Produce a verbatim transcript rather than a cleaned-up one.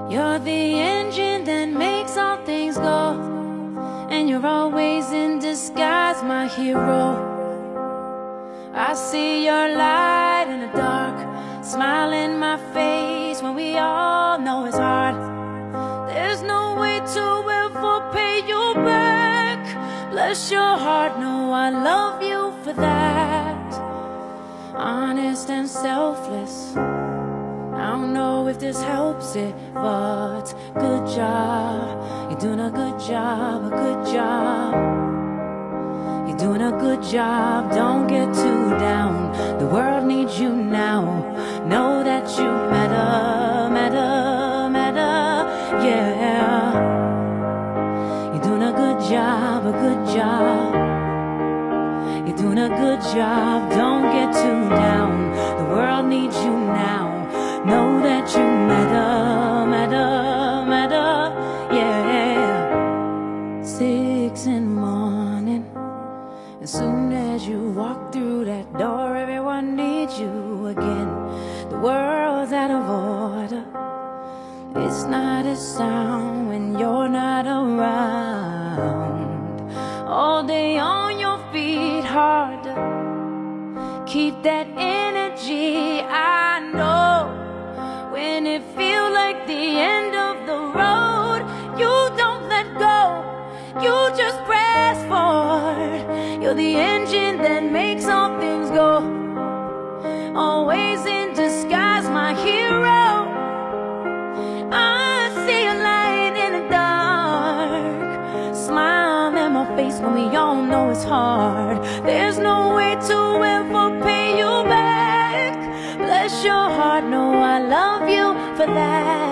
You're the engine that makes all things go, and you're always in disguise, my hero. I see your light in the dark, smile in my face when we all know it's hard. There's no way to ever pay you back. Bless your heart, no, I love you for that. Honest and selfless. I don't know if this helps it, but good job. You're doing a good job, a good job. You're doing a good job, don't get too down. The world needs you now. Know that you matter, matter, matter, yeah. You're doing a good job, a good job. You're doing a good job, don't get too down. The world needs you now. Know that you matter, matter, matter, yeah. Six in the morning, as soon as you walk through that door, everyone needs you again. The world's out of order. It's not a sound when you're not around. All day on your feet, hard to keep that energy. I know when it feels like the end of the road, you don't let go, you just press forward. You're the engine that makes all things go, always in disguise, my hero. I see a light in the dark, smile in my face when we all know it's hard. There's no way to ever pay you back. Bless your heart, no, I love you for that.